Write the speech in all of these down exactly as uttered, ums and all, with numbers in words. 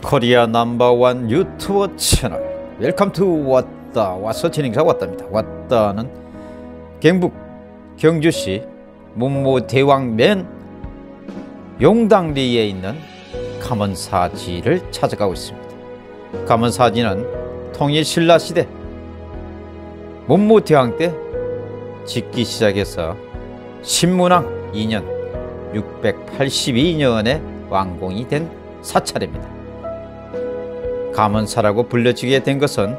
코리아 넘버원 유튜버 채널 웰컴 투 왔다. 와서 진행사 왔답니다. 왔다는 경북 경주시 문무대왕면 용당리에 있는 가문사지를 찾아가고 있습니다. 가문사지는 통일신라시대 문무대왕 때 짓기 시작해서 신문왕 이 년 육백팔십이 년에 완공이 된 사찰입니다. 가문사라고 불려지게 된 것은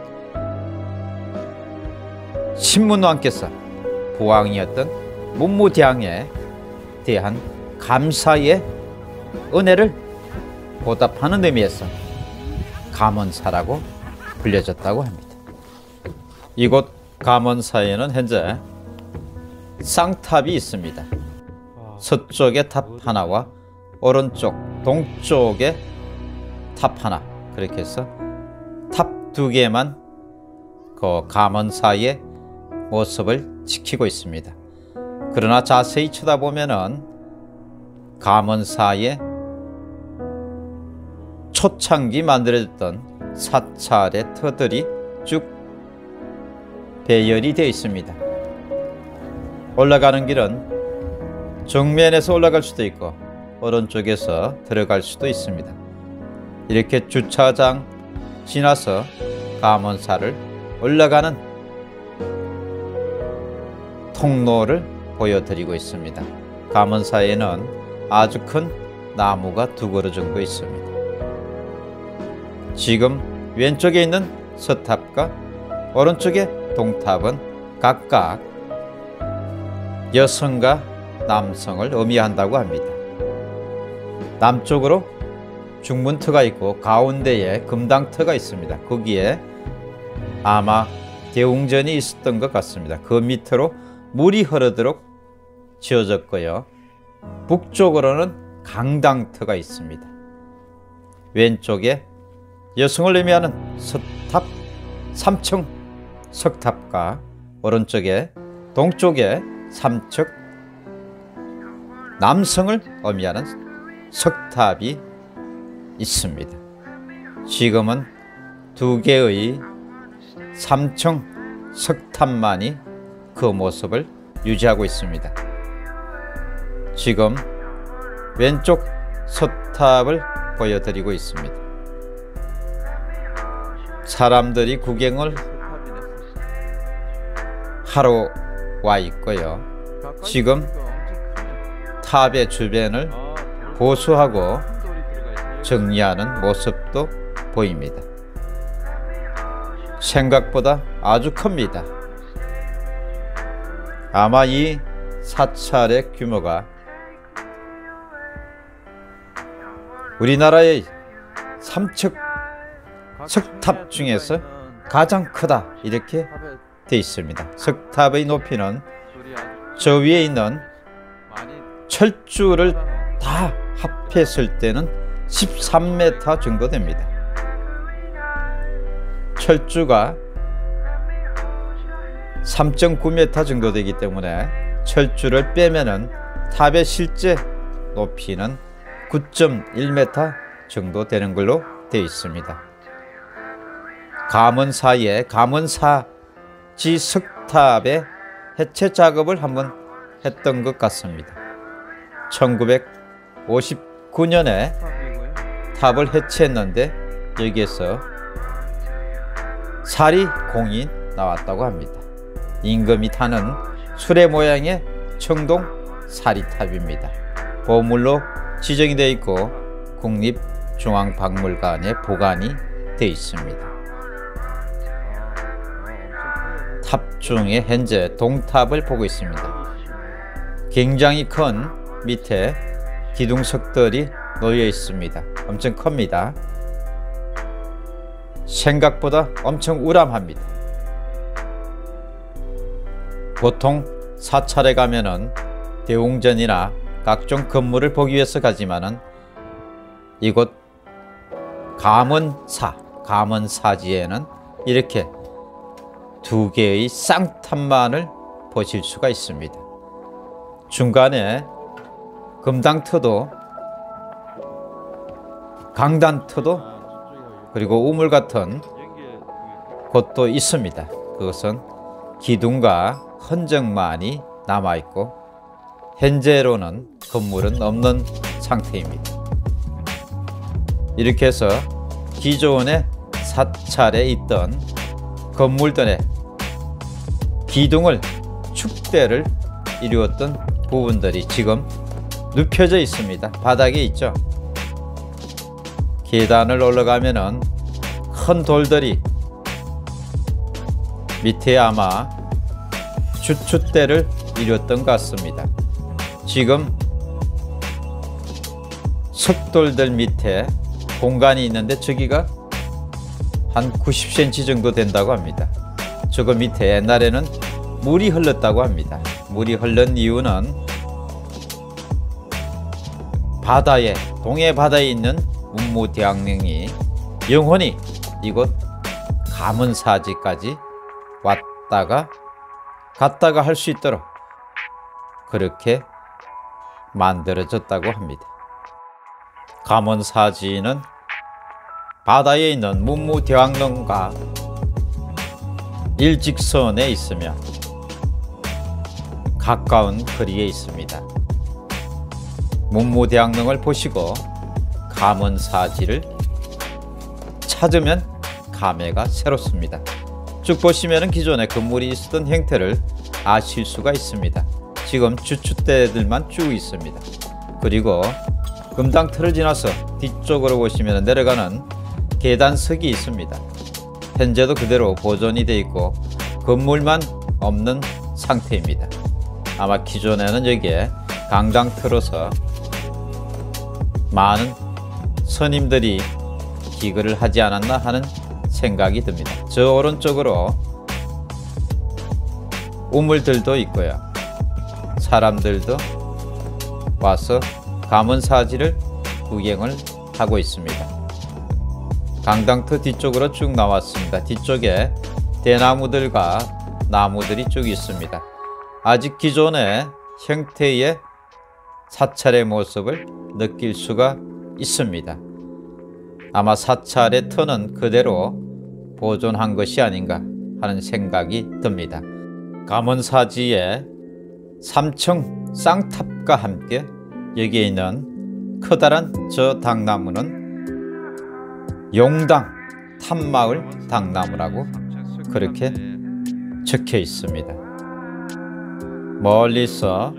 신문왕께서 부왕이었던 문무대왕에 대한 감사의 은혜를 보답하는 의미에서 가문사라고 불려졌다고 합니다. 이곳 가문사에는 현재 쌍탑이 있습니다. 서쪽에 탑 하나와 오른쪽 동쪽에 탑 하나, 그렇게 해서 탑 두 개만 그 가문사의 모습을 지키고 있습니다. 그러나 자세히 쳐다보면은 가문사의 초창기 만들어졌던 사찰의 터들이 쭉 배열이 되어 있습니다. 올라가는 길은 정면에서 올라갈 수도 있고 오른쪽에서 들어갈 수도 있습니다. 이렇게 주차장 지나서 가문사를 올라가는 통로를 보여드리고 있습니다. 가문사에는 아주 큰 나무가 두 그루 정도 있습니다. 지금 왼쪽에 있는 서탑과 오른쪽에 동탑은 각각 여성과 남성을 의미한다고 합니다. 남쪽으로 중문터가 있고 가운데에 금당터가 있습니다. 거기에 아마 대웅전이 있었던 것 같습니다. 그 밑으로 물이 흐르도록 지어졌고요. 북쪽으로는 강당터가 있습니다. 왼쪽에 여성을 의미하는 서탑 삼층 석탑과 오른쪽에 동쪽에 삼층 남성을 의미하는 석탑이 있습니다. 지금은 두 개의 삼층 석탑만이 그 모습을 유지하고 있습니다. 지금 왼쪽 서탑을 보여드리고 있습니다. 사람들이 구경을 하러 와 있고요. 지금 탑의 주변을 보수하고 정리하는 모습도 보입니다. 생각보다 아주 큽니다. 아마 이 사찰의 규모가 우리나라의 삼층 석탑 중에서 가장 크다, 이렇게 되어 있습니다. 석탑의 높이는 저 위에 있는 철주를 다 합했을 때는 십삼 미터 정도 됩니다. 철주가 삼 점 구 미터 정도 되기 때문에 철주를 빼면은 탑의 실제 높이는 구 점 일 미터 정도 되는 걸로 되어 있습니다. 가문사의 가문사지 석탑의 해체 작업을 한번 했던 것 같습니다. 천구백오십구 년에 탑을 해체했는데 여기에서 사리공이 나왔다고 합니다. 임금이 타는 수레 모양의 청동 사리탑입니다. 보물로 지정이 되어 있고 국립중앙박물관에 보관이 되어 있습니다. 탑 중에 현재 동탑을 보고 있습니다. 굉장히 큰 밑에 기둥석들이 놓여 있습니다. 엄청 큽니다. 생각보다 엄청 우람합니다. 보통 사찰에 가면은 대웅전이나 각종 건물을 보기 위해서 가지만은 이곳 가문사, 가문사지에는 이렇게 두 개의 쌍탑만을 보실 수가 있습니다. 중간에 금당터도 강단터도 그리고 우물 같은 곳도 있습니다. 그것은 기둥과 흔적만이 남아있고 현재로는 건물은 없는 상태입니다. 이렇게 해서 기존의 사찰에 있던 건물들의 기둥을 축대를 이루었던 부분들이 지금 눕혀져 있습니다. 바닥에 있죠. 계단을 올라가면은 큰 돌들이 밑에 아마 주춧대를 이뤘던 것 같습니다. 지금 석돌들 밑에 공간이 있는데 저기가 한 구십 센티미터 정도 된다고 합니다. 저거 밑에 옛날에는 물이 흘렀다고 합니다. 물이 흐른 이유는 바다에, 동해 바다에 있는 문무대왕릉이 영원히 이곳 가문사지까지 왔다가 갔다가 할 수 있도록 그렇게 만들어졌다고 합니다. 가문사지는 바다에 있는 문무대왕릉과 일직선에 있으며 가까운 거리에 있습니다. 문무대왕릉을 보시고 가문사지를 찾으면 감회가 새롭습니다. 쭉 보시면 기존에 건물이 있었던 형태를 아실 수가 있습니다. 지금 주춧대들만 쭉 있습니다. 그리고 금당틀을 지나서 뒤쪽으로 보시면 내려가는 계단석이 있습니다. 현재도 그대로 보존이 되어 있고 건물만 없는 상태입니다. 아마 기존에는 여기에 강당틀어서 많은 스님들이 기거를 하지 않았나 하는 생각이 듭니다. 저 오른쪽으로 우물들도 있고요. 사람들도 와서 가문사지를 구경을 하고 있습니다. 강당터 뒤쪽으로 쭉 나왔습니다. 뒤쪽에 대나무들과 나무들이 쭉 있습니다. 아직 기존의 형태의 사찰의 모습을 느낄 수가 있습니다. 아마 사찰의 터는 그대로 보존한 것이 아닌가 하는 생각이 듭니다. 가문사지의 삼 층 쌍탑과 함께 여기에 있는 커다란 저 당나무는 용당 탑마을 당나무라고 그렇게 적혀 있습니다. 멀리서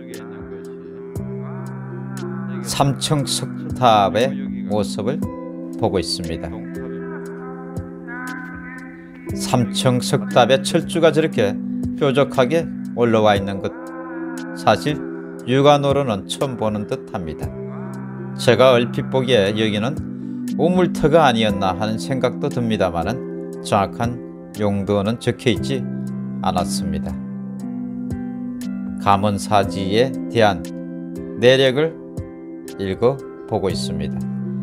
삼 층 석탑의 모습을 보고 있습니다. 삼 층 석탑의 철주가 저렇게 뾰족하게 올라와 있는 것 사실 육안으로는 처음 보는 듯 합니다. 제가 얼핏 보기에 여기는 우물터가 아니었나 하는 생각도 듭니다만 정확한 용도는 적혀 있지 않았습니다. 가문사지에 대한 내력을 읽어보고 있습니다.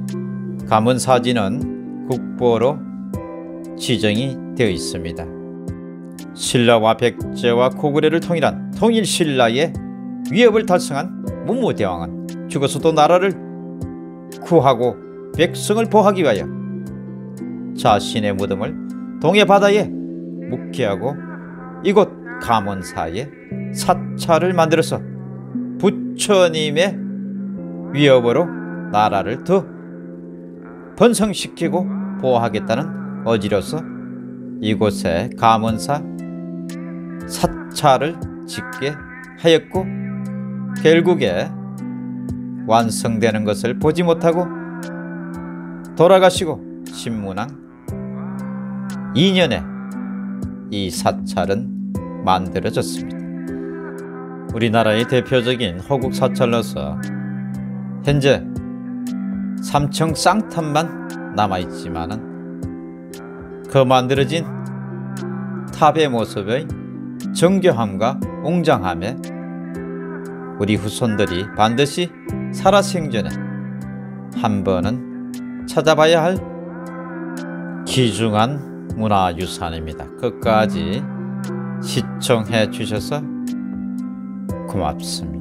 가문사지는 국보로 지정이 되어 있습니다. 신라와 백제와 고구려를 통일한 통일신라의 위협을 달성한 문무대왕은 죽어서도 나라를 구하고 백성을 보호하기 위하여 자신의 무덤을 동해바다에 묻게 하고 이곳 가문사에 사찰을 만들어서 부처님의 위협으로 나라를 더 번성시키고 보호하겠다는 의지로서 이곳에 가문사 사찰을 짓게 하였고 결국에 완성되는 것을 보지 못하고 돌아가시고 신문왕 이 년에 이 사찰은 만들어졌습니다. 우리나라의 대표적인 호국 사찰로서 현재 삼 층 쌍탑만 남아있지만은 그 만들어진 탑의 모습의 정교함과 웅장함에 우리 후손들이 반드시 살아생전에 한 번은 찾아봐야 할 귀중한 문화유산입니다. 끝까지 시청해 주셔서 고맙습니다.